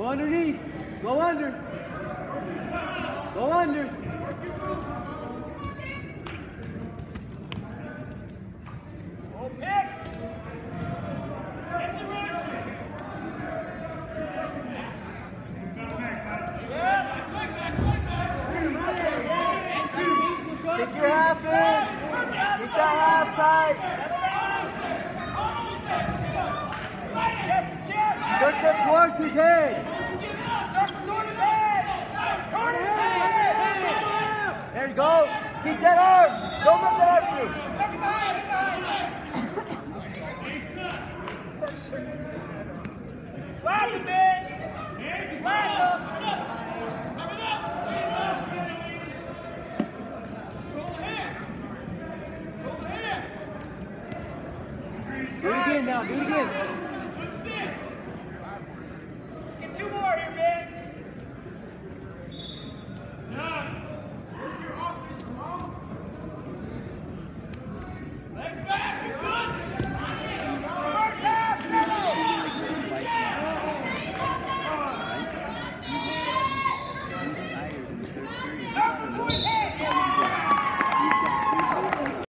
Go underneath. Go under. Go under. Go pick. Stick your half in. Keep that half tight. Circle towards his head. Circle toward his head. Toward his head. There you go. Keep that arm. Don't let that arm through. Flag him, man. Flag him. Do it again now. Do it again.